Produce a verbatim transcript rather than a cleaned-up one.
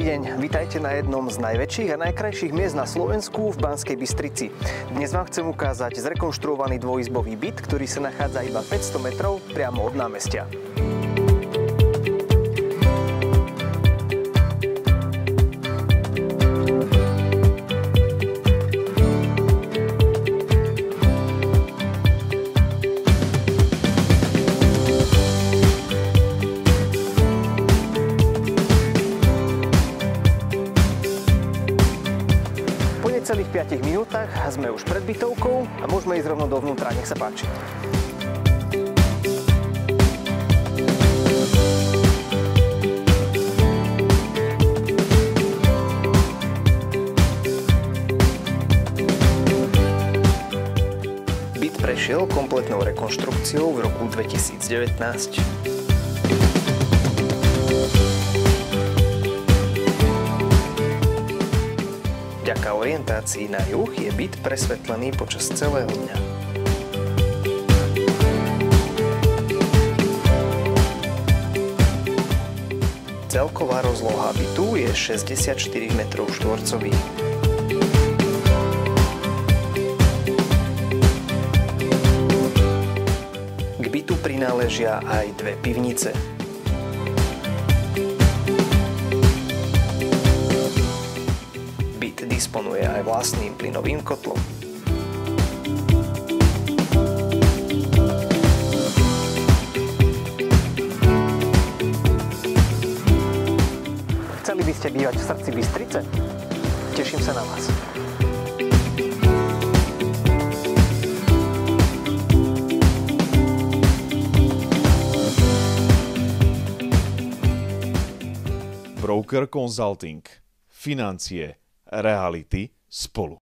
deň, vitajte na jednom z najväčších a najkrajších miest na Slovensku v Banskej Bystrici. Dnes vám chcem ukázať zrekonštruovaný dvojizbový byt, ktorý sa nachádza iba päťsto metrov priamo od námestia. V celých piatich minútach sme už pred bytovkou a môžeme ísť rovno dovnútra, nech sa páči. Byt prešiel kompletnou rekonštrukciou v roku dvetisícdevätnásť. Vďaka orientácii na juh je byt presvetlený počas celého dňa. Celková rozloha bytu je šesťdesiatštyri metrov štvorcových. K bytu prináležia aj dve pivnice. Disponuje aj vlastným plynovým kotlom. Chceli by ste bývať v srdci Bystrice? Teším sa na vás. Broker Consulting. Financie. Reality spolu.